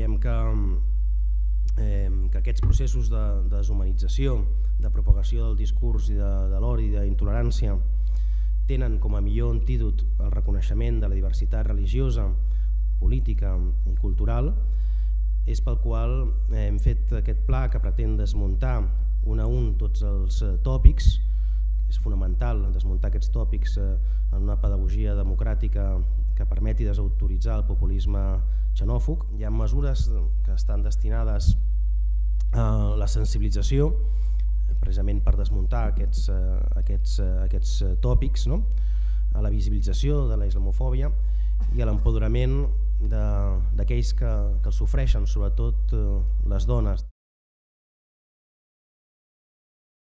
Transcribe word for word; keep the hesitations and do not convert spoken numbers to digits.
creiem que, eh, que aquests processos de, de deshumanització, de propagació del discurs i de, de l'odi i d'intolerància tenen com a millor antídot el reconeixement de la diversitat religiosa, política i cultural. És pel qual hem fet aquest pla que pretén desmuntar un a un tots els tòpics. És fonamental desmuntar aquests tòpics en una pedagogia democràtica que permeti desautoritzar el populisme xenòfob. Hi ha mesures que estan destinades a la sensibilització, precisament per desmuntar aquests, aquests, aquests tòpics, no? A la visibilització de la islamofòbia i a l'empoderament d'aquells que, que el sofreixen, sobretot les dones.